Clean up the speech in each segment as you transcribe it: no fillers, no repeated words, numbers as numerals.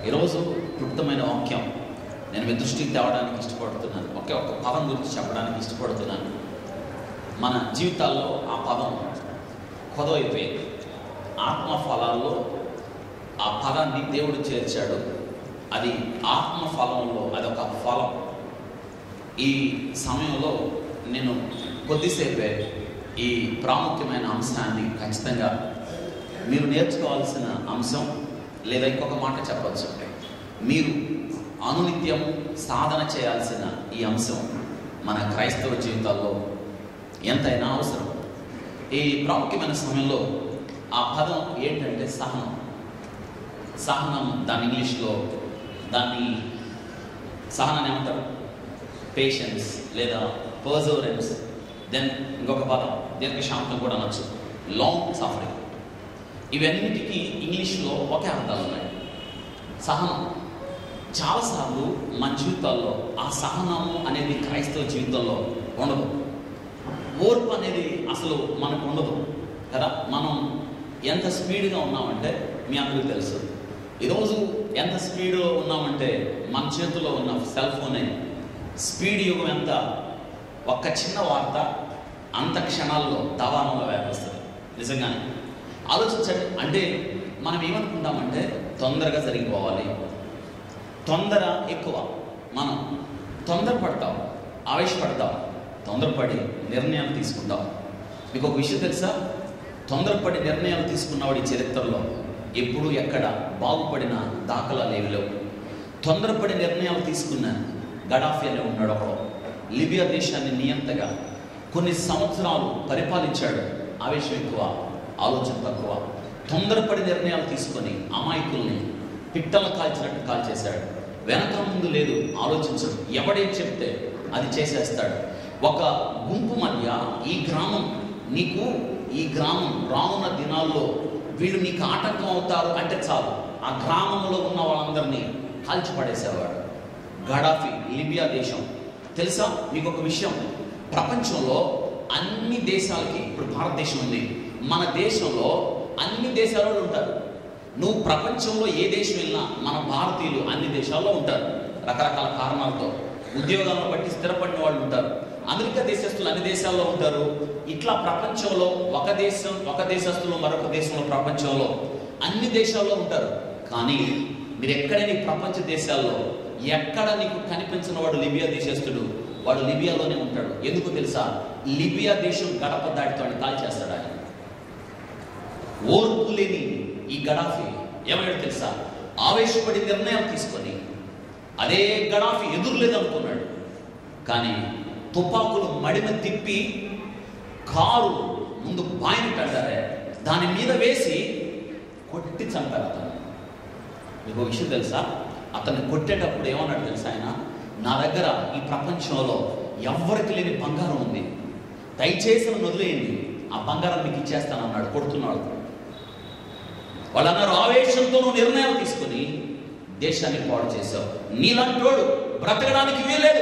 ఈరోజు క్లుప్తమైన వాక్యం నేను మీ దృష్టికి తేవడానికి ఇష్టపడుతున్నాను. ఒకే ఒక్క పదం గురించి చెప్పడానికి ఇష్టపడుతున్నాను. మన జీవితాల్లో ఆ పదం కొదవైపోయింది. ఆత్మ ఫలాల్లో ఆ పదాన్ని దేవుడు చేర్చాడు. అది ఆత్మ ఫలంలో అదొక ఫలం. ఈ సమయంలో నేను కొద్దిసేపే ఈ ప్రాముఖ్యమైన అంశాన్ని ఖచ్చితంగా మీరు నేర్చుకోవాల్సిన అంశం, లేదా ఇంకొక మాట చెప్పచ్చు, మీరు అనునిత్యం సాధన చేయాల్సిన ఈ అంశం మన క్రైస్తవ జీవితాల్లో ఎంతైనా అవసరం. ఈ ప్రాముఖ్యమైన సమయంలో ఆ పదం ఏంటంటే సహనం. సహనం, దాని ఇంగ్లీష్లో దాన్ని సహనాన్ని ఏమంటారు? పేషెన్స్ లేదా పర్జవరెన్స్. దెన్ ఇంకొక పదం దీర్ఘశాంతం కూడా అనొచ్చు, లాంగ్ సఫరింగ్. ఇవన్నిటికీ ఇంగ్లీష్లో ఒకే అర్థాలు ఉన్నాయి. సహనం చాలాసార్లు మన జీవితాల్లో ఆ సహనము అనేది క్రైస్తవ జీవితంలో ఉండదు. ఓర్పు అనేది అసలు మనకు ఉండదు కదా. మనం ఎంత స్పీడ్గా ఉన్నామంటే మీ అందరికీ తెలుసు. ఈరోజు ఎంత స్పీడ్లో ఉన్నామంటే మన చేతుల్లో ఉన్న సెల్ ఫోనే స్పీడ్ యుగం. ఎంత ఒక్క చిన్న వార్త అంత క్షణాల్లో దవానంలో వ్యాపిస్తుంది. నిజంగానే ఆలోచించండి. అంటే మనం ఏమనుకుంటామంటే తొందరగా జరిగిపోవాలి, తొందర ఎక్కువ. మనం తొందరపడతాం, ఆవేశపడతాం, తొందరపడి నిర్ణయాలు తీసుకుంటాం. మీకు ఒక విషయం తెలుసా? తొందరపడి నిర్ణయాలు తీసుకున్నవాడి చరిత్రలో ఎప్పుడు ఎక్కడ బాగుపడిన దాఖలాలు ఏవి లేవు. తొందరపడి నిర్ణయాలు తీసుకున్న గడాఫీ అనే ఉన్నాడు ఒకడు. లిబియా దేశాన్ని నియంతగా కొన్ని సంవత్సరాలు పరిపాలించాడు. ఆవేశం ఎక్కువ, ఆలోచన తక్కువ. తొందరపడి నిర్ణయాలు తీసుకొని అమాయకుల్ని పిట్టలు కాల్చినట్టు కాల్చేశాడు. వెనక ముందు లేదు, ఆలోచించడు. ఎవడేం చెప్తే అది చేసేస్తాడు. ఒక గుంపు మధ్య ఈ గ్రామం రానున్న దినాల్లో వీళ్ళు నీకు ఆటంకం అవుతారు అంటే చాలు, ఆ గ్రామంలో ఉన్న వాళ్ళందరినీ కాల్చిపడేసేవాడు. గడాఫీ, లిబియా దేశం. తెలుసా మీకు ఒక విషయం? ప్రపంచంలో అన్ని దేశాలకి, ఇప్పుడు భారతదేశం ఉంది, మన దేశంలో అన్ని దేశాలలో ఉంటారు. నువ్వు ప్రపంచంలో ఏ దేశం వెళ్ళినా మన భారతీయులు అన్ని దేశాల్లో ఉంటారు. రకరకాల కారణాలతో ఉద్యోగాలను బట్టి స్థిరపడిన వాళ్ళు ఉంటారు. అమెరికా దేశస్తులు అన్ని దేశాల్లో ఉంటారు. ఇట్లా ప్రపంచంలో ఒక దేశస్తులు మరొక దేశంలో, ప్రపంచంలో అన్ని దేశాల్లో ఉంటారు. కానీ మీరు ఎక్కడైనా ప్రపంచ దేశాల్లో ఎక్కడ నీకు కనిపించిన వాడు లిబియా దేశస్తుడు, వాడు లిబియాలోనే ఉంటాడు. ఎందుకు తెలుసా? లిబియా దేశం గడప దాటితో కాల్చేస్తాడు ఆయన. ఓర్పు లేని ఈ గడాఫీ ఏమయ్యాడు తెలుసా? ఆవేశపడి నిర్ణయాలు తీసుకొని, అదే గడాఫీ ఎదురులేదనుకున్నాడు. కానీ తుపాకులు మడిమ తిప్పి కారు ముందు బాయినట్టారే దాని మీద వేసి కొట్టి చంపారు అతను. మీకు విషయం తెలుసా? అతన్ని కొట్టేటప్పుడు ఏమన్నాడు తెలుసా ఆయన? నా దగ్గర ఈ ప్రపంచంలో ఎవ్వరికి లేని బంగారం ఉంది, దయచేసి నన్ను వదిలేయండి, ఆ బంగారం మీకు ఇచ్చేస్తానన్నాడు కొడుతున్నాడు. వాళ్ళు అన్నారు, ఆవేశంతో నువ్వు నిర్ణయాలు తీసుకుని దేశాన్ని పాడు చేశావు, నీలాంటోడు బ్రతకడానికి వీలేదు.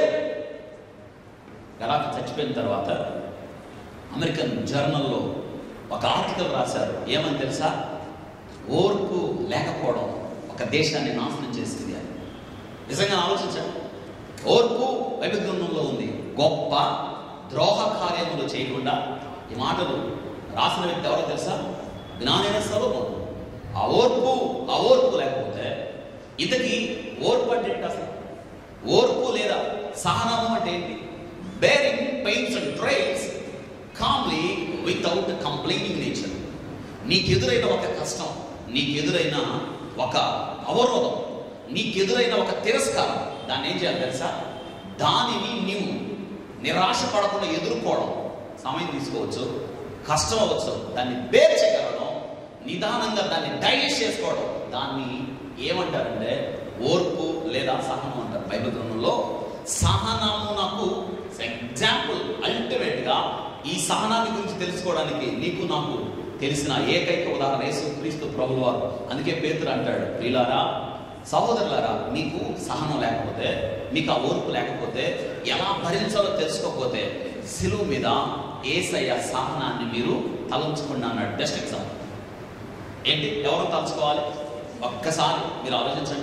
గడాఫీ చచ్చిపోయిన తర్వాత అమెరికన్ జర్నల్లో ఒక ఆర్టికల్ రాశారు. ఏమని తెలుసా? ఓర్పు లేకపోవడం ఒక దేశాన్ని నాశనం చేసింది అని. నిజంగా ఆలోచించండి. ఓర్పు బైబిల్ గ్రంథంలో ఉంది. గొప్ప ద్రోహ కార్యములు చేయకుండా, ఈ మాటలు రాసిన వ్యక్తి ఎవరో తెలుసా? జ్ఞానైన సొలొమోను. ఆ ఓర్పు లేకపోతే ఇతకి ఓర్పు అంటే ఏంటి అసలు? ఓర్పు లేదా సహనము అంటే ఏంటి? Bearing pains and trials calmly without complaining nature. నీకెదురైన ఒక కష్టం, నీకెదురైన ఒక అవరోధం, నీకెదురైన ఒక తిరస్కారం, దాన్ని ఏం చేయాలి తెలుసా? దానిని నీవు నిరాశ పడకుండా ఎదుర్కోవడం. సమయం తీసుకోవచ్చు, కష్టం అవ్వచ్చు, దాన్ని బేర్ చేయగలడం, నిదానంగా దాన్ని డైజెస్ట్ చేసుకోవడం, దాన్ని ఏమంటారంటే ఓర్పు లేదా సహనం అంటారు. బైబిల్ గ్రంథంలో సహనమునకు ఎగ్జాంపుల్, అల్టిమేట్గా ఈ సహనాన్ని గురించి తెలుసుకోవడానికి నీకు నాకు తెలిసిన ఏకైక ఉదాహరణ యేసుక్రీస్తు ప్రభువు వారు. అందుకే పేతురు అంటాడు, ప్రియులారా, సహోదరులారా, మీకు సహనం లేకపోతే, మీకు ఆ ఓర్పు లేకపోతే, ఎలా భరించాలో తెలుసుకోకపోతే శిలువ మీద యేసయ్య సహనాన్ని మీరు తలంచుకున్నా అన్నాడు. బెస్ట్ ఎగ్జాంపుల్ ఏంటి? ఎవరు తలుచుకోవాలి? ఒక్కసారి మీరు ఆలోచించండి.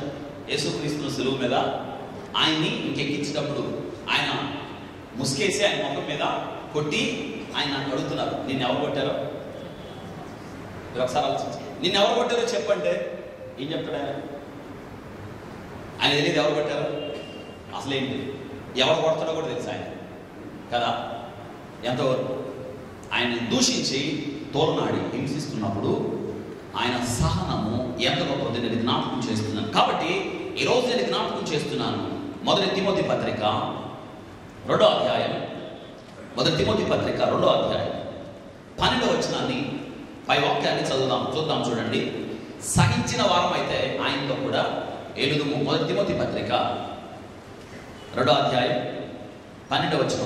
యేసుక్రీస్తును సిలువ మీద ఆయన్ని ఇంకెక్కించేటప్పుడు ఆయన ముసుకేసి ఆయన ముఖం మీద కొట్టి ఆయన అడుగుతున్నారు, నిన్ను ఎవరు కొట్టారో? మీరు ఒకసారి ఆలోచించి, నిన్ను ఎవరు కొట్టారో చెప్పంటే ఏం చెప్తాడు ఆయన? ఆయన తెలియదు ఎవరు కొట్టారో, అసలేంటి, ఎవరు కొడతాడో కూడా తెలుసు ఆయన కదా. ఎంతవరకు ఆయన్ని దూషించి తోలనాడి హింసిస్తున్నప్పుడు ఆయన సహనము ఎంత గొప్పది నేను జ్ఞాపకం చేస్తున్నాను. కాబట్టి ఈరోజు నేను జ్ఞాపకం చేస్తున్నాను. మొదటి తిమోతి పత్రిక 2వ అధ్యాయం, మొదటి తిమోతి పత్రిక 2వ అధ్యాయం 12వ వచనాన్ని పై వాక్యాన్ని చూద్దాం. చూడండి. సహించిన వారం అయితే ఆయనతో కూడా ఏలుదుము. మొదటి తిమోతి పత్రిక 2వ అధ్యాయం 12వ వచనం.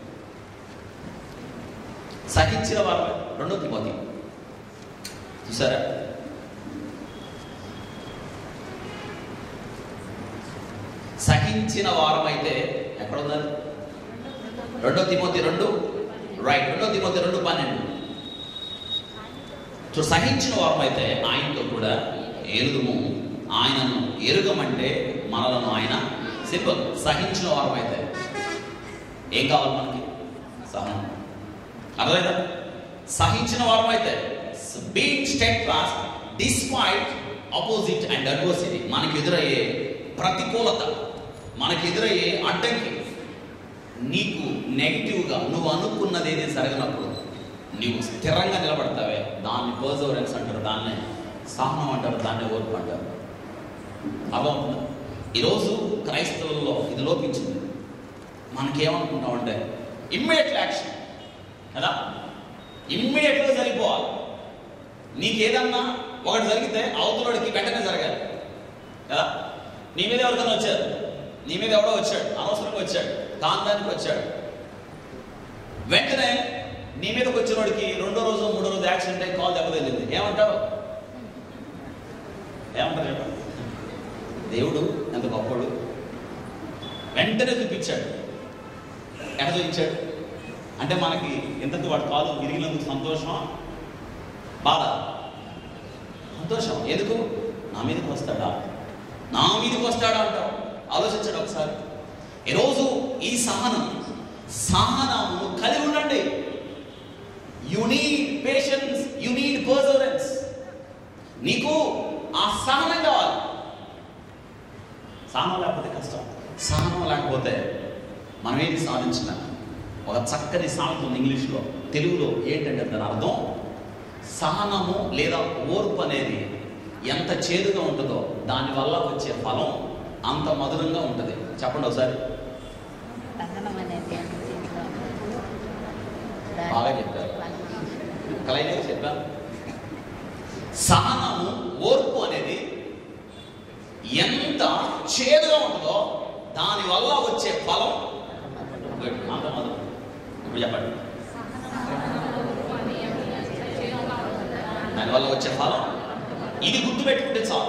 సహించిన వారం 2వ తిమోతి చూసారా? సహించిన వారం అయితే ఎక్కడ ఉన్నారు? 2వ తిమోతి 2 రైట్, 2వ తిమోతి 2:12. సహించిన వారం అయితే ఆయనతో కూడా ఏలుదుము. ఆయనను ఎరుగమంటే మనలను ఆయన సింపుల్. సహించిన వారం అయితే ఏం కావాలి మనకి? సహనం. అర్థమైందా? సహించిన వారం అయితే being steadfast despite opposite and adversity, మనకి ఎదురయ్యే ప్రతికూలత, మనకి ఎదురయ్యే అడ్డంకి, నీకు నెగిటివ్గా నువ్వు అనుకున్నది ఏది జరగనప్పుడు నీవు స్థిరంగా నిలబడతావే, దాన్ని పర్సెవరెన్స్ అంటారు, దాన్నే సహనం అంటారు, దాన్నే ఓర్పు అంటారు. అర్థమవుతుందా? ఈరోజు క్రైస్తవుల్లో ఇది లోపించింది. మనకేమనుకుంటామంటే ఇమ్మీడియట్ యాక్షన్ కదా, ఇమ్మీడియట్గా జరిగిపోవాలి. నీకేదన్నా ఒకటి జరిగితే అవతలడికి వెంటనే జరగాలి కదా. నీ మీద ఎవరికైనా వచ్చారు, నీ మీద ఎవడో వచ్చాడు, అనవసరంగా వచ్చాడు, కాంతానికి వచ్చాడు, వెంటనే నీ మీదకి వచ్చిన వాడికి 2వ రోజు 3వ రోజు యాక్సిడెంట్ అయ్యి కాల్ దెబ్బతగిలింది, ఏమంటావు? చెప్పండి. దేవుడు ఎంత గొప్పడు, వెంటనే చూపించాడు. ఎక్కడ చూపించాడు అంటే మనకి ఎంతకు వాడు కాలు విరిగినందుకు సంతోషం, బాధ? సంతోషం. ఎందుకు? నా మీదకి వస్తాడా అంటావు. ఆలోచించాడు ఒకసారి. ఈరోజు ఈ సహనము కలిగి ఉండండి. You need patience, you need perseverance. నీకు ఆ సహనం కావాలి. సహనం లేకపోతే కష్టం. సహనం లేకపోతే మనం ఏది సాధించలేం. ఒక చక్కని సామెత ఉంది ఇంగ్లీష్లో, తెలుగులో ఏంటంటే దాని అర్థం, సహనము లేదా ఓర్పు అనేది ఎంత చేదుగా ఉంటుందో దానివల్ల వచ్చే ఫలం అంత మధురంగా ఉంటుంది. చెప్పండి ఒకసారి. బాగా చెప్పారు, క్లైమాక్స్ చెప్పారు. సహనము ఓర్పు అనేది ఎంత చేదుగా ఉంటుందో దానివల్ల వచ్చే ఫలం అంత మధురం. ఇప్పుడు చెప్పండి. దానివల్ల వచ్చే ఫలం ఇది గుర్తుపెట్టుకుంటే చాలు.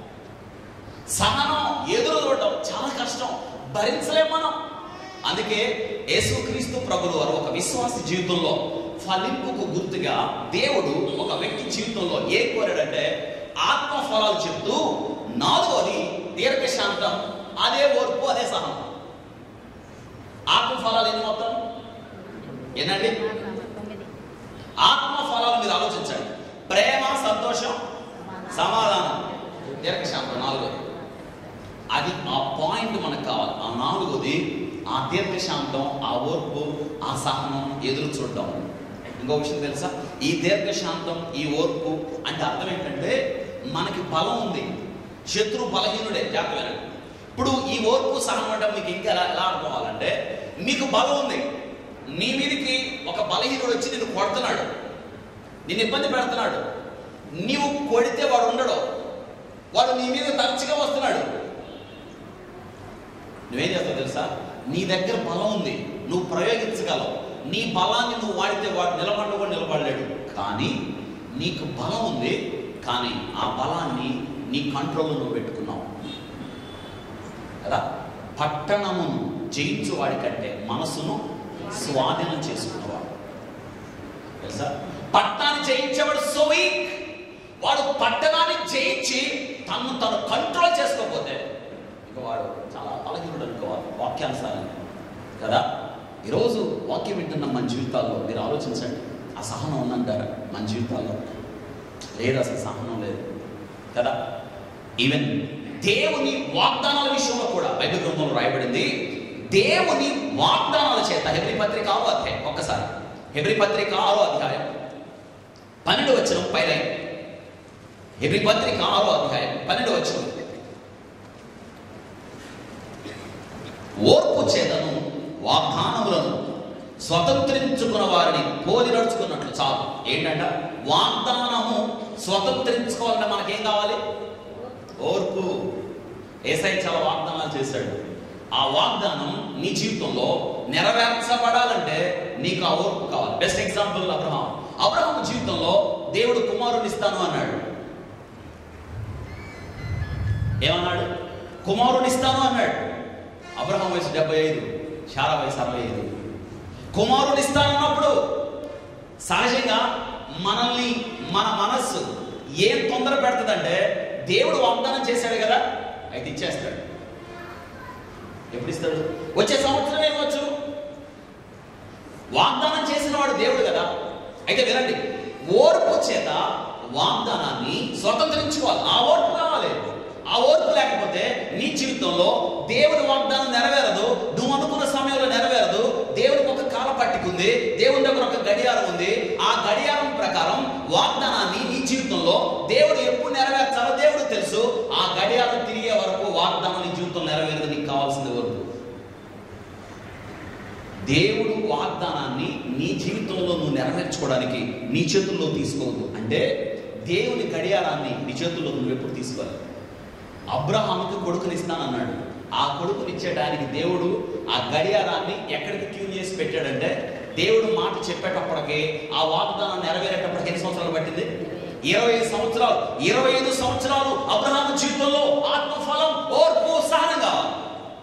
సహనం ఎదురు చూడటం చాలా కష్టం, భరించలేం మనం. అందుకే యేసుక్రీస్తు ప్రభువు వారు ఒక విశ్వాసి జీవితంలో ఫలింపుకు గుర్తుగా దేవుడు ఒక వ్యక్తి జీవితంలో ఏం కోరాడంటే ఆత్మ ఫలాలు చెప్తూ 4వది దీర్ఘశాంతం, అదే ఓర్పు, అదే సహనం. ఆత్మ ఫలాలు ఎన్ని మొత్తం? ఏనండి? ఆత్మ ఫలాలు మీరు ఆలోచించండి. ప్రేమ, సంతోషం, సమాధానం, దీర్ఘశాంతం 4వది. అది ఆ పాయింట్ మనకు కావాలి. ఆ 4వది ఆ దీర్ఘశాంతం, ఆ ఓర్పు, ఆ సహనం, ఎదురు చూడటం. ఇంకో విషయం తెలుసా? ఈ దీర్ఘశాంతం, ఈ ఓర్పు అంటే అర్థం ఏంటంటే మనకి బలం ఉంది, శత్రు బలహీనుడే. జాగ్రత్త. ఇప్పుడు ఈ ఓర్పు సహనం అంటే మీకు ఇంకా ఎలా అర్థం అవ్వాలంటే, మీకు బలం ఉంది, నీ మీదకి ఒక బలహీనుడు వచ్చి నిన్ను కొడుతున్నాడు, నిన్ను ఇబ్బంది పెడుతున్నాడు. నీవు కొడితే వాడు ఉండడు, వాడు నీ మీద తరచుగా వస్తున్నాడు. నువ్వేం చేస్తావు తెలుసా? నీ దగ్గర బలం ఉంది, నువ్వు ప్రయోగించగలవు. నీ బలాన్ని నువ్వు వాడితే వాడు నిలబడలేడు. కానీ నీకు బలం ఉంది, కానీ ఆ బలాన్ని నీ కంట్రోల్లో నువ్వు పెట్టుకున్నావు కదా. పట్టణమును జయించు వాడి కంటే మనసును స్వాధీనం చేసుకున్నవాడు తెలుసా. పట్టణాన్ని జయించేవాడు సో వీక్. వాడు పట్టణాన్ని జయించి తను కంట్రోల్ చేసుకోకపోతే వాక్యానుసారం కదా. ఈరోజు వాక్యం వింటున్న మన జీవితాల్లో మీరు ఆలోచించండి, ఆ సహనం ఉందంటారా మన జీవితాల్లో? లేదు, అసలు సహనం లేదు కదా. ఈవెన్ దేవుని వాగ్దానాల విషయంలో కూడా బైబిల్ గ్రంథంలో రాయబడింది, దేవుని వాగ్దానాల చేత. హెబ్రీ పత్రిక 6వ అధ్యాయం, ఒక్కసారి హెబ్రీ పత్రిక 6వ అధ్యాయం 12వ వచనం పైన. హెబ్రీ పత్రిక 6వ అధ్యాయం 12వ వచనం. ఓర్పు చేతను వాగ్దానములను స్వతంత్రించుకున్న వారిని పోలి నడుచుకున్నట్లు చాలు. ఏంటంట? వాగ్దానము స్వతంత్రించుకోవాలంటే మనకేం కావాలి? ఓర్పు. యేసయ్య చాలా వాగ్దానాలు చేశాడు. ఆ వాగ్దానం నీ జీవితంలో నెరవేర్చబడాలంటే నీకు ఆ ఓర్పు కావాలి. బెస్ట్ ఎగ్జాంపుల్ అబ్రహాం జీవితంలో దేవుడు కుమారుని ఇస్తాను అన్నాడు. ఏమన్నాడు? కుమారుని ఇస్తాను అన్నాడు. అబ్రహాం వయసు 75, శారా వయసు 65. కుమారుని ఇస్తానన్నప్పుడు సహజంగా మనల్ని మన మనస్సు ఏం తొందర పెడుతుందంటే, దేవుడు వాగ్దానం చేశాడు కదా, అయితే ఇచ్చేస్తాడు. ఎప్పుడు ఇస్తాడు? వచ్చే సంవత్సరం ఇవ్వచ్చు. వాగ్దానం చేసిన వాడు దేవుడు కదా. అయితే వినండి, ఓర్పు చేత వాగ్దానాన్ని స్వతంత్రించుకోవాలి. ఆ ఓర్పు కావాలి. ఆ ఓర్పు లేకపోతే నీ జీవితంలో దేవుని వాగ్దానం నెరవేరదు. నువ్వు అనుకున్న సమయంలో నెరవేరదు. దేవుడికి ఒక కాల పట్టికుంది, దేవుని దగ్గర ఒక గడియారం ఉంది. ఆ గడియారం ప్రకారం వాగ్దానాన్ని నీ జీవితంలో దేవుడు ఎప్పుడు నెరవేర్చాలో దేవుడు తెలుసు. ఆ గడియారం తిరిగే వరకు వాగ్దానం నీ జీవితంలో నెరవేరదు. నీకు కావాల్సింది ఓర్పు. దేవుడు వాగ్దానాన్ని నీ జీవితంలో నువ్వు నెరవేర్చుకోవడానికి నీ చేతుల్లో తీసుకోవద్దు. అంటే దేవుని గడియారాన్ని నీ చేతుల్లో నువ్వు ఎప్పుడు తీసుకోవాలి? అబ్రహాముకి కొడుకునిస్తానన్నాడు. ఆ కొడుకునిచ్చేటానికి దేవుడు ఆ గడియారాన్ని ఎక్కడికి ట్యూన్ చేసి పెట్టాడంటే, దేవుడు మాట చెప్పేటప్పటికి ఆ వాగ్దానం నెరవేరేటప్పటికి ఎన్ని సంవత్సరాలు పట్టింది? 25 సంవత్సరాలు. 25 సంవత్సరాలు అబ్రహాము జీవితంలో ఆత్మఫలం, ఓర్పు, సహనం కావాలి.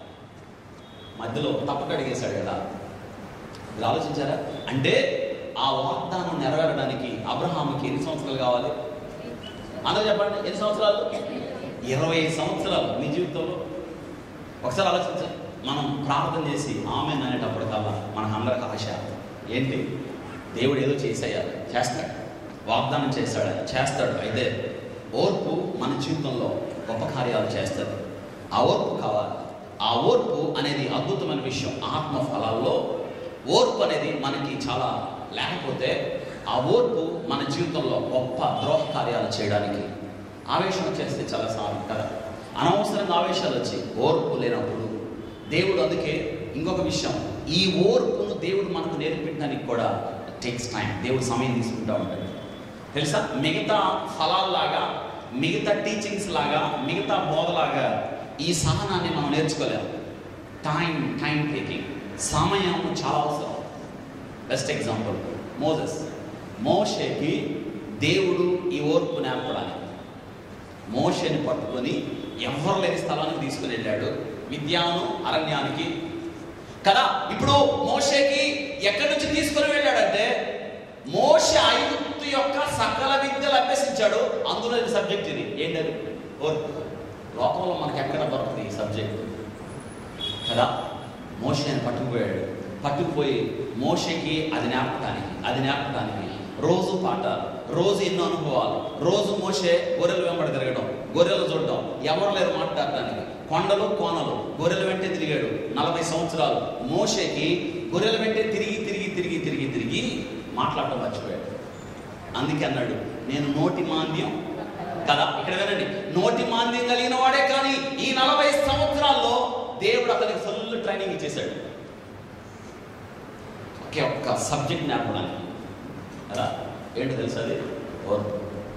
మధ్యలో తప్పక అడిగేశాడు కదా. మీరు ఆలోచించారా? అంటే ఆ వాగ్దానం నెరవేరడానికి అబ్రహాముకి ఎన్ని సంవత్సరాలు కావాలి? అందరూ చెప్పండి, ఎన్ని సంవత్సరాలు? 20 సంవత్సరాలు. నీ జీవితంలో ఒకసారి ఆలోచించాలి. మనం ప్రార్థన చేసి ఆమేన్ అనేటప్పటికల్లా మనకు అందరికి ఆశ ఏంటి? దేవుడు ఏదో చేసేయాలి, చేస్తాడు. వాగ్దానం చేస్తాడు, చేస్తాడు. అయితే ఓర్పు మన జీవితంలో గొప్ప కార్యాలు చేస్తుంది. ఆ ఓర్పు కావాలి. ఆ ఓర్పు అనేది అద్భుతమైన విషయం. ఆత్మ ఫలాల్లో ఓర్పు అనేది మనకి చాలా లేకపోతే, ఆ ఓర్పు మన జీవితంలో గొప్ప ద్రోహ కార్యాలు చేయడానికి. ఆవేశం వచ్చేస్తే చాలా సార్లు కదా, అనవసరంగా ఆవేశాలు వచ్చి ఓర్పు లేనప్పుడు దేవుడు, అందుకే ఇంకొక విషయం, ఈ ఓర్పును దేవుడు మనకు నేర్పించడానికి కూడా టేక్స్ టైం. దేవుడు సమయం తీసుకుంటూ ఉంటాడు తెలుసా. మిగతా ఫలాల్లాగా, మిగతా టీచింగ్స్ లాగా, మిగతా బోధలాగా ఈ సహనాన్ని మనం నేర్చుకోలేము. టైం టేకింగ్, సమయం చాలా అవసరం. బెస్ట్ ఎగ్జాంపుల్ మోషేకి దేవుడు ఈ ఓర్పు నేర్పడానికి మోషేని పట్టుకొని ఎవరు లేని స్థలానికి తీసుకుని వెళ్ళాడు, మిద్యాను అరణ్యానికి కదా. ఇప్పుడు మోషేకి ఎక్కడి నుంచి తీసుకుని వెళ్ళాడంటే, మోషే ఐగుప్తు యొక్క సకల విద్యలు అభ్యసించాడు. అందులో ఇది సబ్జెక్ట్. ఇది ఏంటది? ఓర్పు. లోకంలో మనకి ఎక్కడ దొరుకుతుంది ఈ సబ్జెక్ట్ కదా. మోషేని పట్టుకుపోయాడు. పట్టుకుపోయి మోషేకి అది నేర్పడానికి రోజు పాఠాలు, రోజు ఎన్నో అనుభవాలు. రోజు మోషే గొర్రెలు వెంబడి తిరగడం, గొర్రెలు చూడడం, ఎవరు లేరు మాట్లాడటానికి, కొండలు కోనలు, గొర్రెల వెంటే తిరిగాడు 40 సంవత్సరాలు. మోషేకి గొర్రెల వెంటే తిరిగి మాట్లాడటం మర్చిపోయాడు. అందుకే అన్నాడు, నేను నోటి మాంద్యం కదా. ఇక్కడ వినండి, నోటి మాంద్యం కలిగిన వాడే. కానీ ఈ 40 సంవత్సరాల్లో దేవుడు అతనికి ఫుల్ ట్రైనింగ్ ఇచ్చేశాడు. ఒక్క సబ్జెక్ట్ నేర్పడానికి కదా. ఏంటి తెలుసా? అది ఓర్పు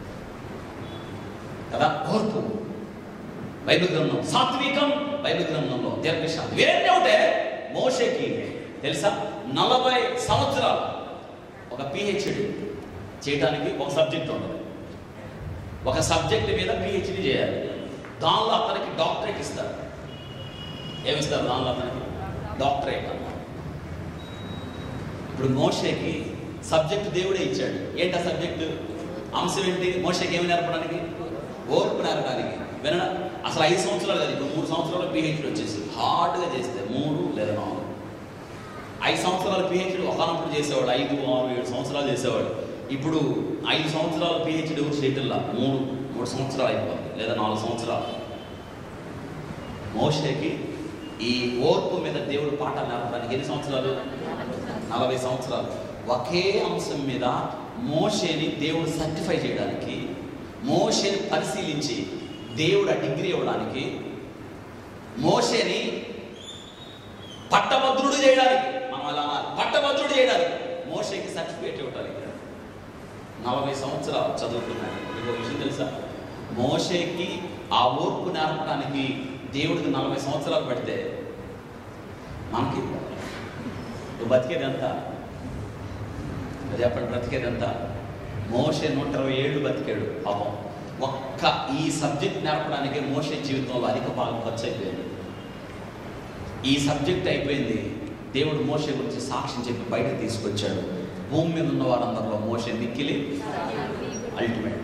కదా. ఓర్పు బైబిల్ గ్రంథం, సాత్వికం బైబిల్ గ్రంథంలో దీర్ఘశాంతి. వేరే ఒకటే మోషేకి తెలుసా, 40 సంవత్సరాలు ఒక పిహెచ్డి చేయడానికి ఒక సబ్జెక్ట్ ఉండదు. ఒక సబ్జెక్ట్ మీద పిహెచ్డి చేయాలి. దానిలో అతనికి డాక్టరేట్ ఇస్తారు. ఏమిస్తారు దానిలో అతనికి? డాక్టరేట్ అన్నమాట. ఇప్పుడు మోషేకి సబ్జెక్ట్ దేవుడే ఇచ్చాడు. ఏంటి ఆ సబ్జెక్టు? అంశం ఏంటి? మోషేకి ఏమి నేర్పడానికి? ఓర్పు నేర్పడానికి. వినడా? అసలు 5 సంవత్సరాలు కాదు, ఇప్పుడు 3 సంవత్సరాలు పిహెచ్డి వచ్చేసి హార్డ్గా చేస్తే 3 లేదా 4. 5 సంవత్సరాలు పిహెచ్డి ఒకనప్పుడు చేసేవాడు, 5, 6, 7 సంవత్సరాలు చేసేవాడు. ఇప్పుడు 5 సంవత్సరాలు పిహెచ్డి ఎవరు చేయటంలా, 3 సంవత్సరాలు అయిపోతుంది, లేదా 4 సంవత్సరాలు. మోషేకి ఈ ఓర్పు మీద దేవుడు పాఠాలు నేర్పడానికి ఎన్ని సంవత్సరాలు? 40 సంవత్సరాలు. ఒకే అంశం మీద మోషేని దేవుడు సర్టిఫై చేయడానికి, మోషేని పరిశీలించి దేవుడు ఆ డిగ్రీ ఇవ్వడానికి, మోషేని పట్టభద్రుడు చేయడానికి, మనం అలా పట్టభద్రుడు చేయడానికి మోషేకి సర్టిఫికేట్ ఇవ్వడానికి 40 సంవత్సరాలు చదువుకున్నాడు. మీకు విషయం తెలుసా? మోషేకి ఆ ఓర్పు నేర్పడానికి దేవుడికి 40 సంవత్సరాలు పడితే మనకి బతికేదంతా చెప్పండి, బ్రతికేదంతా. మోషే 120 ఏళ్ళు బతికాడు పాపం. ఒక్క ఈ సబ్జెక్ట్ నేర్పడానికే మోషే జీవితంలో అధిక భాగం ఖర్చు అయిపోయింది. ఈ సబ్జెక్ట్ అయిపోయింది, దేవుడు మోషే గురించి సాక్ష్యం చెప్పి బయటకు తీసుకొచ్చాడు. భూమి మీద ఉన్న వారందరిలో మోషే మిక్కిలి అల్టిమేట్.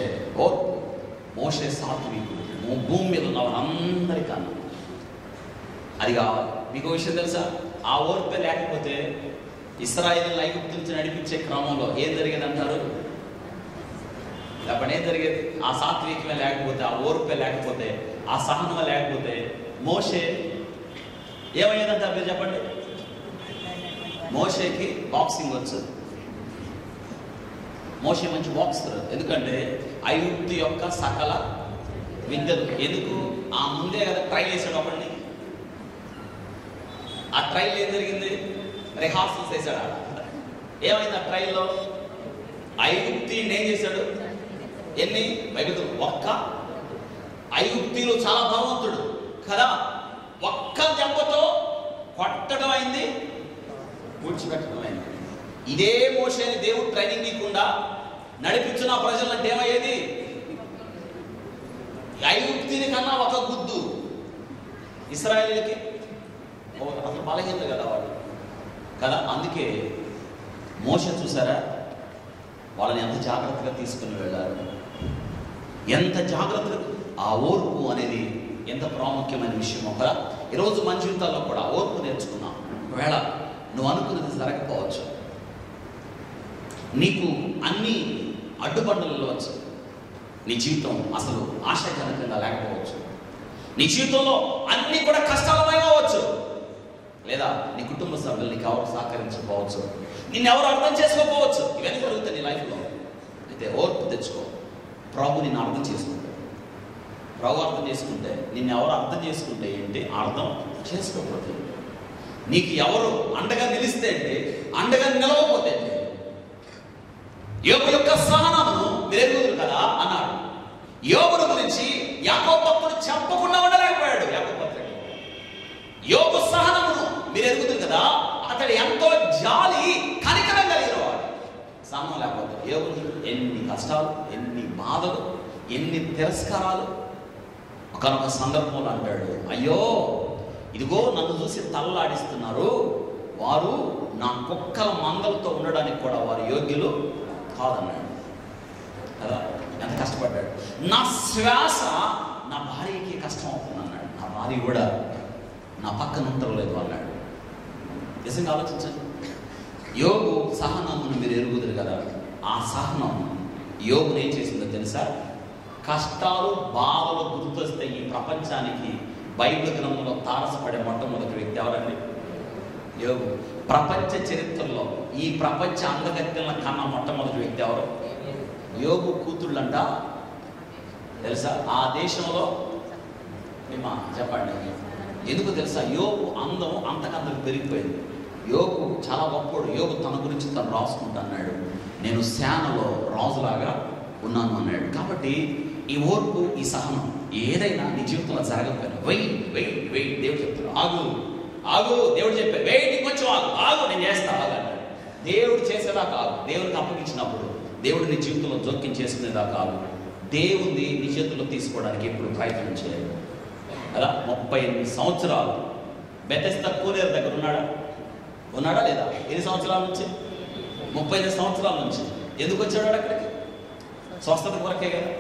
మోషే సాత్వికుడు, భూమి మీద ఉన్న వారందరికన్నా. అది కావాలి. మీకు విషయం తెలుసా? ఆ ఓర్పే లేకపోతే ఇశ్రాయేలును ఐగుప్తు నుంచి నడిపించే క్రమంలో ఏం జరిగేది అంటారు? లేకపోతే ఏం జరిగేది? ఆ సాత్వికమే లేకపోతే, ఆ ఓర్పే లేకపోతే, ఆ సహనమే లేకపోతే మోషే ఏమయ్యేదంటారు? మీరు చెప్పండి. మోషేకి బాక్సింగ్ వచ్చు. మోషే మంచి బాక్సర్. ఎందుకంటే ఐగుప్తు యొక్క సకల విద్యలు. ఎందుకు? ఆ ముందే కదా ట్రైల్ వేసాడు ఒకడిని. ఆ ట్రైల్ ఏం జరిగింది? రిహార్సల్స్ వేసాడు. ఏమైంది ఆ ట్రైల్లో? ఐగుప్తీని ఏం చేశాడు? ఎన్ని బైబిల్? ఒక్క ఐగుప్తీలో చాలా బలవంతుడు కదా, ఒక్క దెబ్బతో కొట్టడం అయింది, పూడ్చిపెట్టడం అయింది. ఇదే మోషేని దేవుడు ట్రైనింగ్ ఇవ్వకుండా నడిపించిన ప్రజలంటే ఏమయ్యేది? ఐగుప్తీని కన్నా ఒక గుద్దు ఇశ్రాయేలుకి అసలు బలహీనత కదా వాడు కదా. అందుకే మోషే చూసారా వాళ్ళని ఎంత జాగ్రత్తగా తీసుకుని వెళ్ళారు, ఎంత జాగ్రత్తగా. ఆ ఓర్పు అనేది ఎంత ప్రాముఖ్యమైన విషయమో కదా. ఈరోజు మన జీవితాల్లో కూడా ఓర్పు నేర్చుకున్నాం. ఒకవేళ నువ్వు అనుకున్నది జరగకపోవచ్చు, నీకు అన్ని అడ్డుబండలలో వచ్చు, నీ జీవితం అసలు ఆశాజనకంగా లేకపోవచ్చు, నీ జీవితంలో అన్ని కూడా కష్టాలమైపోవచ్చు, లేదా నీ కుటుంబ సభ్యులు నీకు ఎవరు సహకరించకపోవచ్చు, నిన్నెవరు అర్థం చేసుకోకపోవచ్చు. ఇవన్నీ జరుగుతాయి నీ లైఫ్లో. అయితే ఓర్పు తెచ్చుకో. ప్రభు నిన్ను అర్థం చేసుకుంటే, ప్రభు అర్థం చేసుకుంటే, నిన్నెవరు అర్థం చేసుకుంటే ఏంటి, అర్థం చేసుకోకపోతే, నీకు ఎవరు అండగా నిలిస్తే ఏంటి, అండగా నిలవకపోతే ఏంటి. యోబు యొక్క సహనమును మీరు ఎరుగుదురు కదా అన్నాడు. యోబును గురించి యాకోబు భక్తుడు చెప్పకుండా ఉండలేకపోయాడు. యాకోబు భక్తుడు యోబు సహనమును మీరు ఎరుగుదురు కదా, అతడు ఎంతో జాలి కనికరం కలిగిన వాడు. సహనం లేకపోతే యోబు ఎన్ని కష్టాలు, ఎన్ని బాధలు, ఎన్ని తిరస్కారాలు. ఒకనొక సందర్భంలో అంటాడు, అయ్యో ఇదిగో నన్ను చూసి తల్లాడిస్తున్నారు, వారు నా కుక్కల మందలతో ఉండడానికి కూడా వారు యోగ్యులు కాదన్నాడు కదా. ఎంత కష్టపడ్డాడు. నా శ్వాస నా భార్యకి కష్టం అవుతుంది అన్నాడు. నా భార్య కూడా నా పక్కన ఉండలేదు అన్నాడు. నిజంగా ఆలోచించండి. యోబు సహనమును మీరు ఎరుగుదురు కదా. ఆ సహనం యోబుని ఏం చేసిందో తెలుసా? కష్టాలు బాధలు గుర్తొస్తే ఈ ప్రపంచానికి బైబిల్ గ్రంథంలో తారసపడే మొట్టమొదటి వ్యక్తి ఎవరండి? యోబు. ప్రపంచ చరిత్రలో ఈ ప్రపంచ అందగత్తుల కన్నా మొట్టమొదటి వ్యక్తి ఎవరు? యోబు కూతుళ్ళంట తెలుసా? ఆ దేశంలో చెప్పండి ఎందుకు తెలుసా? యోబు అందం అంతకంతకు పెరిగిపోయింది. యోబు చాలా గొప్పడు. యోబు తన గురించి తను రాసుకుంటా అన్నాడు, నేను సేనలో రాజులాగా ఉన్నాను అన్నాడు. కాబట్టి ఈ ఓర్పు, ఈ సహనం ఏదైనా నీ జీవితంలో జరగకపోయినా వెయిట్ దేవుడు చెప్తాడు, ఆగు దేవుడు చెప్పాడు, వెయిట్ కొంచెం ఆగు నేను చేస్తా అన్నాడు. దేవుడు చేసేదా కాదు, దేవుడికి అప్పగించినప్పుడు దేవుడు నీ జీవితంలో జోక్యం చేసుకునేదా కాదు. దేవుడిని నీ చేతుల్లో తీసుకోవడానికి ఎప్పుడు ప్రయత్నం చేయాలి కదా. 38 సంవత్సరాలు బెతెస్దా కోనేరు దగ్గర ఉన్నాడా లేదా? ఎన్ని సంవత్సరాల నుంచి? 35 సంవత్సరాల నుంచి. ఎందుకు వచ్చాడు అక్కడికి? స్వస్థత కొరకే కదా.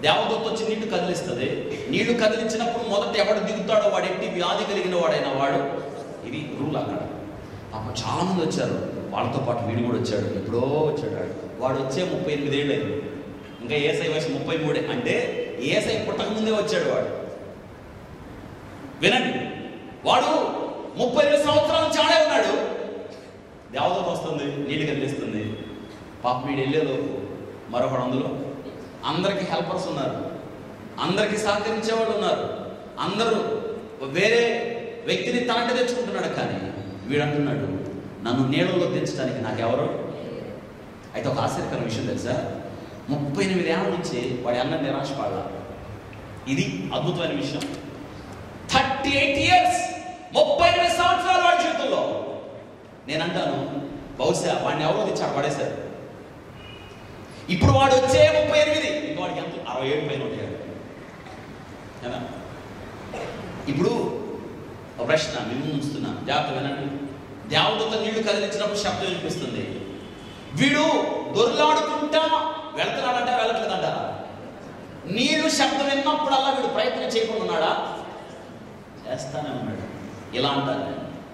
దేవదూత వచ్చి నీళ్లు కదిలిస్తుంది. నీళ్లు కదిలించినప్పుడు మొదట ఎవడు దిగుతాడో వాడు ఎట్టి వ్యాధి కలిగిన వాడైన వాడు. ఇది రూల్ అక్కడ. పాపం చాలా మంది వచ్చారు, వాళ్ళతో పాటు వీడు కూడా వచ్చాడు. ఎప్పుడో వచ్చాడు వాడు వచ్చే 38 ఏళ్ళు అయింది. ఇంకా ఏసై వయసు 33. అంటే ఏసై పుట్టక ముందే వచ్చాడు వాడు. వినండి, వాడు 38 సంవత్సరాల నుంచి ఆడే ఉన్నాడు. దేవదూత వస్తుంది, నీళ్ళు కదిలిస్తుంది. పాపం వీడు వెళ్ళేలోపు మరొకడు అందులో అందరికీ హెల్పర్స్ ఉన్నారు, అందరికీ సహకరించేవాళ్ళు ఉన్నారు, అందరూ వేరే వ్యక్తిని తనకి తెచ్చుకుంటున్నాడు. కానీ వీడు అంటున్నాడు, నన్ను నీళ్ళలో దించడానికి నాకెవరు. అయితే ఒక ఆశ్చర్యకరమైన విషయం తెలుసా, 38 ఏళ్ళ నుంచి వాడి అన్న నిరాశపడాల. ఇది అద్భుతమైన విషయం. 38 years, 38 సంవత్సరాలు వాడి జీవితంలో. నేను అంటాను, బహుశా వాడిని ఎవరో తెచ్చాడు పడేశారు. ఇప్పుడు వాడు వచ్చే 38, ఇంకా వాడికి ఎంత 67 పైన ఉంటాడు కదా. ఇప్పుడు ఒక ప్రశ్న మేము ఉంచుతున్నా, జాగ్రత్త వినండి. దేవదూత నీళ్లు కదిలించినప్పుడు శబ్దం వినిపిస్తుంది. వీడు దొర్లాడుకుంటా వెళ్తున్నాడంటే వెళ్ళట్లేదంటారా? నీళ్లు శబ్దం విన్నప్పుడల్లా వీడు ప్రయత్నం చేయకుండా ఉన్నాడా? చేస్తానే ఉన్నాడు. ఇలా అంటారు,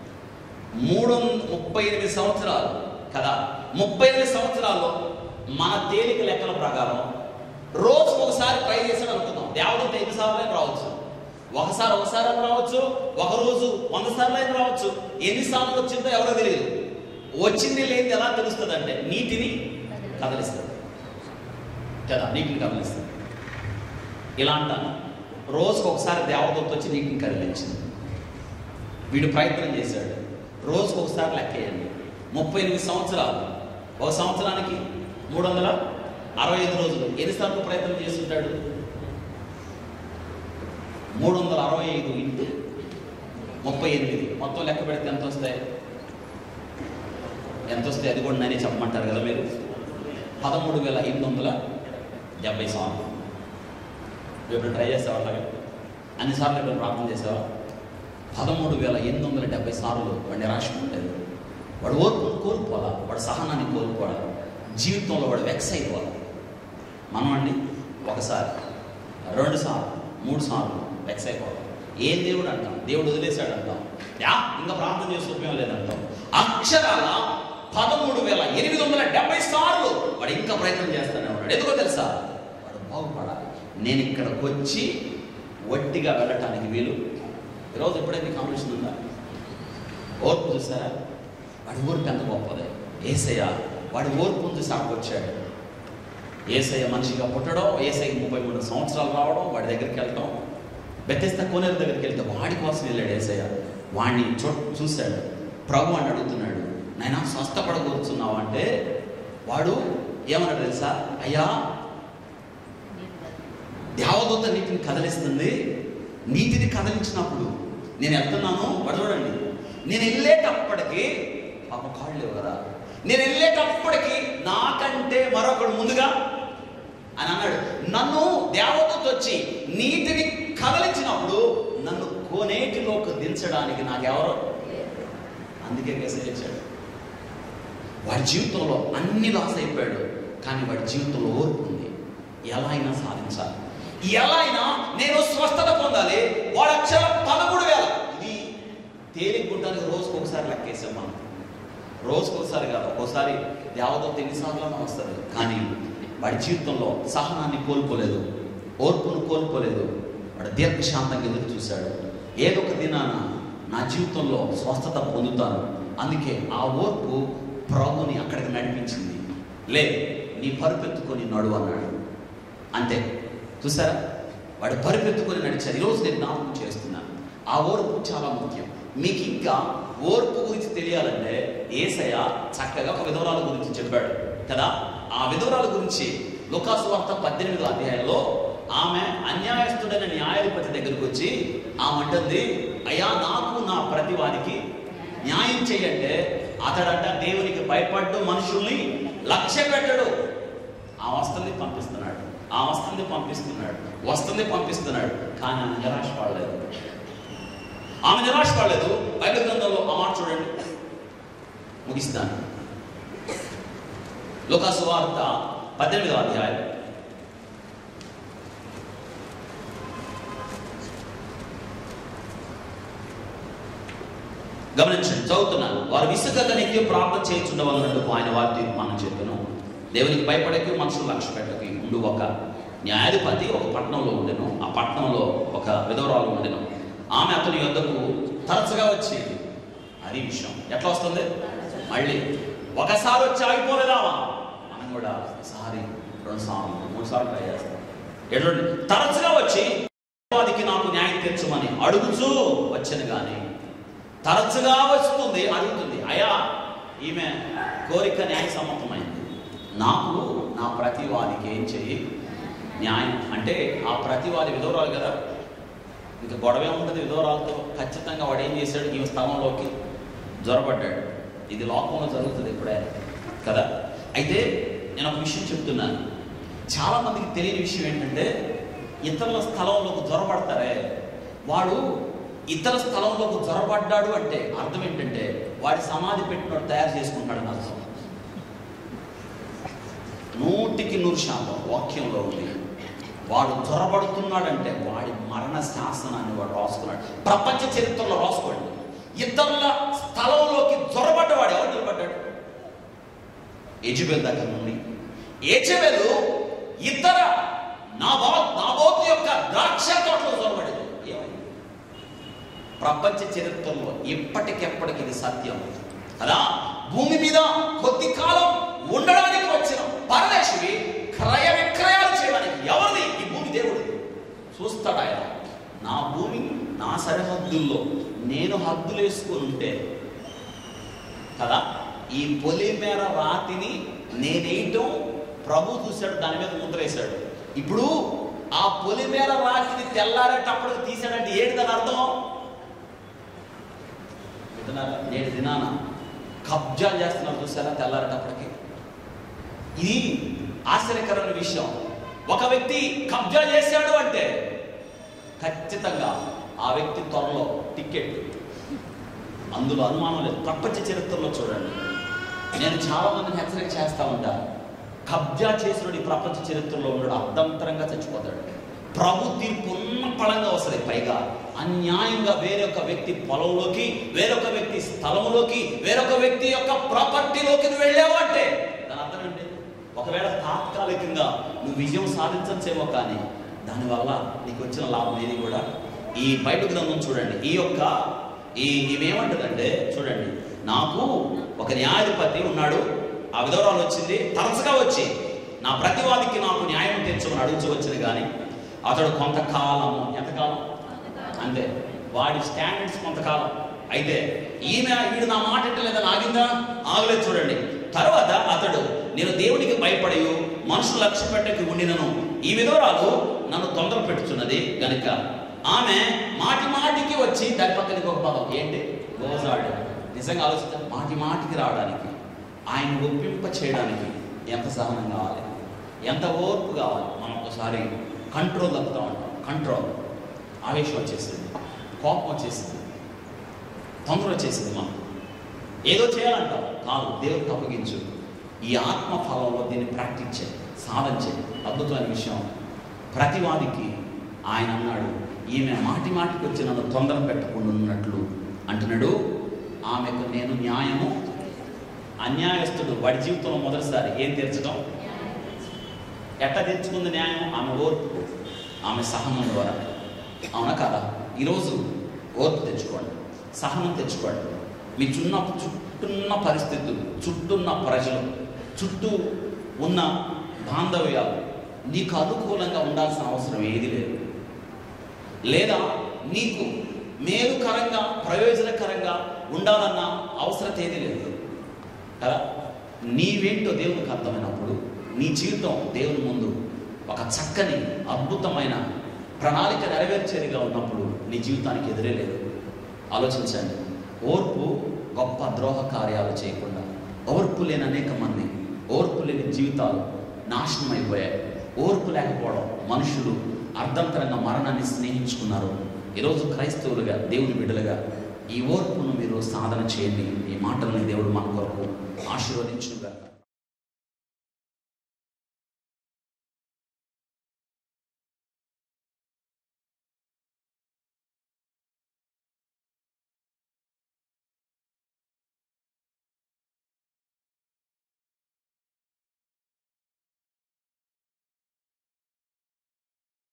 338 సంవత్సరాలు కదా. 38 సంవత్సరాల్లో మన తేలిక లెక్కల ప్రకారం రోజుకు ఒకసారి ట్రై చేసాడు అనుకుందాం. దేవదూత 5 సార్లు అయినా రావచ్చు, ఒకసారి అయినా రావచ్చు, ఒక రోజు 100 సార్లు అయినా రావచ్చు. ఎన్నిసార్లు వచ్చిందో ఎవరో తెలియదు. వచ్చింది లేనిది ఎలా తెలుస్తుంది అంటే నీటిని కదిలిస్తుంది కదా, నీటిని కదిలిస్తుంది. ఇలా అంటాను, రోజుకు ఒకసారి దేవదూత వచ్చి నీటిని కదిలించింది. వీడు ప్రయత్నం చేశాడు. రోజుకు ఒకసారి లెక్కేయండి, 38 సంవత్సరాలు. ఒక సంవత్సరానికి 365 రోజులు. ఎన్నిసార్లు ప్రయత్నం చేస్తుంటాడు? 365 ఇంటూ 38. మొత్తం లెక్క పెడితే ఎంత వస్తాయి? అది కూడా నేనే చెప్పమంటారు కదా మీరు. 13,870 సార్లు. ఎప్పుడు ట్రై చేసావా? అలాగే అన్నిసార్లు ఎప్పుడు ప్రార్థన చేసావా? 13,870 సార్లు వాడు నిరాశపడలేదు. వాడు ఓర్పును కోల్పోవాలా, వాడు సహనాన్ని కోల్పోవాలి, జీవితంలో వాడు వెక్స్ అయిపోవాలి. మనం అండి ఒకసారి 2 సార్లు 3 సార్లు వెక్స్ అయిపోవాలి. ఏం దేవుడు అంటాం, దేవుడు వదిలేశాడు అంటాం, ఇంకా ప్రార్థన చేసే ఉపయోగం లేదంటాం. అక్షరాల 13,870 సార్లు వాడు ఇంకా ప్రయత్నం చేస్తానే ఉన్నాడు. ఎందుకో తెలుసా? వాడు బాగుపడాలి. నేను ఇక్కడికి వచ్చి వట్టిగా వెళ్ళటానికి వీలు. ఈరోజు ఎప్పుడైతే కాంపిటీషన్ ఉందా? ఓర్పు చూసారా? వాడి ఓర్పు ఎంత గొప్పదే. యేసయ్య వాడి ఓర్పును చూసి వచ్చాడు. యేసయ్య మనిషిగా పుట్టడం, యేసయ్య 33 సంవత్సరాలు రావడం, వాడి దగ్గరికి వెళ్ళటం, బెతెస్దా కోనేరు దగ్గరికి వెళ్తే వాడి కోసం వెళ్ళాడు యేసయ్య. వాడిని చూశాడు. ప్రభు అని అడుగుతున్నాడు, నాయనా స్వస్థపడకూర్చున్నావు అంటే వాడు ఏమన్నాడు తెలుసా? అయ్యా, దేవదూత నీటిని కదిలిస్తుంది. నీటిని కదిలించినప్పుడు నేను వెళ్తున్నాను. వాడు చూడండి, నేను వెళ్ళేటప్పటికి పాప కాళ్ళు లేవు కదా, నేను వెళ్ళేటప్పటికి నాకంటే మరొకడు ముందుగా అని అన్నాడు. నన్ను దేవదూత వచ్చి నీటిని కదిలించినప్పుడు నన్ను కోనేటిలోకి దించడానికి నాకెవరో. అందుకే మెసేజ్ ఇచ్చాడు. వాడి జీవితంలో అన్ని లాస్ అయిపోయాడు, కానీ వాడి జీవితంలో ఓర్పు ఉంది. ఎలా అయినా సాధించాలి, ఎలా అయినా నేను స్వస్థత పొందాలి. వాడు అక్షరం 13,000. ఇది తేలిగ్గుంటానికి రోజుకు ఒకసారి లెక్కేసాం మనం. రోజుకు ఒకసారి కాదు, ఒక్కోసారి దేవదూత ఎన్నిసార్లు వస్తుంది. కానీ వాడి జీవితంలో సహనాన్ని కోల్పోలేదు, ఓర్పును కోల్పోలేదు. వాడు దీర్ఘశాంతంగా ఎదురు చూశాడు. ఏదో ఒక దినాన నా జీవితంలో స్వస్థత పొందుతాను. అందుకే ఆ ఓర్పు ప్రభుని అక్కడికి నడిపించింది. లే, నీ పరుపెత్తుకొని నడువు అన్నాడు. అంతే. చూసారా? వాడు పరుపెత్తుకొని నడిచాడు. ఈరోజు నేను జ్ఞాపకం చేస్తున్నాను, ఆ ఓర్పు చాలా ముఖ్యం. మీకు ఇంకా ఓర్పు గురించి తెలియాలంటే యేసయ్య చక్కగా ఒక విధవరాల గురించి చెప్పాడు కదా. ఆ విధవరాల గురించి లూకాసు వార్త 18వ అధ్యాయంలో ఆమె అన్యాయస్తుడైన న్యాయాధిపతి దగ్గరికి వచ్చి ఆమె అంటుంది, అయ్యా, నాకు నా ప్రతివానికి న్యాయం చేయంటే అతడంట దేవునికి భయపడ్డు మనుషుల్ని లక్ష్య పెట్టడు. ఆ వస్తుంది పంపిస్తున్నాడు. కానీ ఆమె నిరాశపడలేదు. బైబిల్ గ్రంథంలో ఆ మాట చూడండి, ముగిస్తాను. లూకాసు వార్త 18వ అధ్యాయం గమనించండి, చదువుతున్నాను. వారు విసుగక నిత్యం ప్రార్థన చేయించుండవలన్నట్టు ఆయన వారి తీర్మానం చెప్పాను. దేవునికి భయపడకి, మనుషులు లక్ష్య పెట్టకి ఉండు ఒక న్యాయాధిపతి ఒక పట్టణంలో ఉండెను. ఆ పట్టణంలో ఒక విధవరాలు ఉండెను. ఆమె అతని యొద్దకు తరచుగా వచ్చేది. అది విషయం. ఎట్లా వస్తుంది? మళ్ళీ ఒకసారి వచ్చి ఆగిపోలేదామా? మనం కూడా ఒకసారి, 2 సార్లు 3 సార్లు ట్రై చేస్తాం. ఎటువంటి తరచుగా వచ్చి వాదికి నాకు న్యాయం తీర్చమని అడుగుచూ వచ్చాను. కానీ తరచుగా వస్తుంది, అడుగుతుంది, అయ్యా ఈమె కోరిక న్యాయ సమ్మతమైంది, నాకు నా ప్రతివాదికి ఏం చెయ్యి న్యాయం అంటే. ఆ ప్రతివాది విధవరాలు కదా, ఇంకా గొడవే ఉంటుంది విధవరాలతో. ఖచ్చితంగా వాడు ఏం చేశాడు? ఈమె స్థలంలోకి జ్వరపడ్డాడు. ఇది లోకంలో జరుగుతుంది ఇప్పుడే కదా. అయితే నేను ఒక విషయం చెప్తున్నాను. చాలామందికి తెలియని విషయం ఏంటంటే, ఇతరుల స్థలంలోకి జ్వరపడతారే, వాడు ఇతర స్థలంలోకి జ్వరపడ్డాడు అంటే అర్థం ఏంటంటే వాడి సమాధి పెట్టినోడు తయారు చేసుకుంటాడు అని అర్థం. 100% వాక్యంలో ఉంది. వాడు జ్వరపడుతున్నాడంటే వాడి మరణ శాసనాన్ని వాడు రాసుకున్నాడు. ప్రపంచ చరిత్రలో రాసుకోండి. ఇతరుల స్థలంలోకి జ్వరపడ్డవాడు ఎవరు నిలబడ్డాడు? యెజెబెల్ దగ్గర నుండి. యెజెబెలు ఇతర నాబోతు యొక్క ద్రాక్ష తోటలో జ్వరపడింది. ఏమైంది? ప్రపంచ చరిత్రలో ఇప్పటికెప్పటికి ఇది సత్యం కదా. భూమి మీద కొద్ది కాలం ఉండడానికి వచ్చిన పరదేశివి క్రయ విక్రయాలు చేయడానికి. ఎవరిది ఈ భూమి? దేవుడు చూస్తాడు. ఆయన నా భూమి నా సరిహద్దుల్లో నేను హద్దులు వేసుకుని ఉంటే కదా, ఈ పొలిమేర రాతిని నేనేయటం ప్రభు చూశాడు, దాని మీద ముద్ర వేశాడు. ఇప్పుడు ఆ పొలిమేర రాతిని తెల్లారేటప్పటికి తీసాడంటే ఏంటి దాని అర్థం? నేటి దినాన కబ్జా చేస్తున్నారు చూసారా తెల్లారేటప్పటికి. ఇది ఆశ్చర్యకరమైన విషయం. ఒక వ్యక్తి కబ్జా చేశాడు అంటే ఖచ్చితంగా ఆ వ్యక్తి త్వరలో టికెట్, అందులో అనుమానం లేదు. ప్రపంచ చరిత్రలో చూడండి, నేను చాలా మందిని హెచ్చరిక చేస్తూ ఉంటాను. కబ్జా చేసినోడు ఈ ప్రపంచ చరిత్రలో ఉన్నాడు, అర్ధంతరంగా చచ్చిపోతాడు. ప్రభు తీర్పు ఉన్న పళంగా వస్తుంది. పైగా అన్యాయంగా వేరొక వ్యక్తి పొలంలోకి, వేరొక వ్యక్తి స్థలంలోకి, వేరొక వ్యక్తి యొక్క ప్రాపర్టీలోకి నువ్వు వెళ్ళావు అంటే దాని అర్థం ఏంటి? ఒకవేళ తాత్కాలికంగా నువ్వు విజయం సాధించచ్చేమో, కానీ దానివల్ల నీకు వచ్చిన లాభం ఏది కూడా. ఈ బైబిల్ గ్రంథం చూడండి, ఇవేమంటుందంటే చూడండి, నాకు ఒక న్యాయాధిపతి ఉన్నాడు. ఆ విధవరాలు వచ్చింది, తరచుగా వచ్చి నా ప్రతివాదికి నాకు న్యాయం తీర్చమని అడుగుచూ వచ్చింది. కానీ అతడు కొంతకాలము, ఎంతకాలం అంటే వాడి స్టాండర్డ్స్ కొంతకాలం. అయితే వీడు నా మాట లేదని ఆగిందా? ఆగలేదు. చూడండి, తర్వాత అతడు నేను దేవునికి భయపడి మనుషులు లక్ష్య పెట్టకి ఉండినను ఈ విధవరాలు నన్ను తొందర పెట్టుచున్నది గనుక ఆమె మాటి మాటికి వచ్చి, దాని పక్కనికి ఒక పదం ఏంటి? గోజాడు. నిజంగా ఆలోచిస్తే మాటి మాటికి రావడానికి, ఆయన ఒప్పింప చేయడానికి ఎంత సహనం కావాలి, ఎంత ఓర్పు కావాలి. మనం ఒకసారి కంట్రోల్ తప్పుతూ ఉంటాం. కంట్రోల్, ఆవేశం వచ్చేసింది, కోపం వచ్చేసింది, తొందర వచ్చేసింది. మనం ఏదో చేయాలంటాం, కాదు, దేవుడికి అప్పగించు. ఈ ఆత్మ ఫలంలో దీన్ని ప్రాక్టీస్ చేయి, సాధన చేయి. అద్భుతమైన విషయం. ప్రతివాదికి ఆయన అన్నాడు, ఈమె మాటి మాటికి వచ్చి నన్ను తొందర పెట్టకుండా ఉన్నట్లు అంటున్నాడు. ఆమెకు నేను న్యాయము. అన్యాయస్తుడు వాడి జీవితంలో మొదటిసారి ఏం తీర్చడం? ఎట్లా తెచ్చుకుంది న్యాయం? ఆమె ఓర్పు, ఆమె సహనం ద్వారా. అవునా కాదా? ఈరోజు ఓర్పు తెచ్చుకోండి, సహనం తెచ్చుకోండి. మీ చుట్టూన్న పరిస్థితులు, చుట్టూన్న ప్రజలు, చుట్టూ ఉన్న బాంధవ్యాలు నీకు అనుకూలంగా ఉండాల్సిన అవసరం ఏది లేదు. లేదా నీకు మేలుకరంగా, ప్రయోజనకరంగా ఉండాలన్న అవసరం ఏది లేదు కదా. నీవేంటో దేవునికి అర్థమైనప్పుడు నీ జీవితం దేవుని ముందు ఒక చక్కని అద్భుతమైన ప్రణాళిక నెరవేర్చేదిగా ఉన్నప్పుడు నీ జీవితానికి ఎదురే లేదు. ఆలోచించండి. ఓర్పు గొప్ప ద్రోహ కార్యాలు చేయకుండా, ఓర్పు లేని అనేక మంది, ఓర్పు లేని జీవితాలు నాశనం అయిపోయాయి. ఓర్పు లేకపోవడం మనుషులు అర్ధంతరంగా మరణాన్ని స్నేహించుకున్నారు. ఈరోజు క్రైస్తవులుగా, దేవుని బిడ్డలుగా ఈ ఓర్పును మీరు సాధన చేయండి. ఈ మాటలను దేవుడు మన కొరకు ఆశీర్వదించుగాక.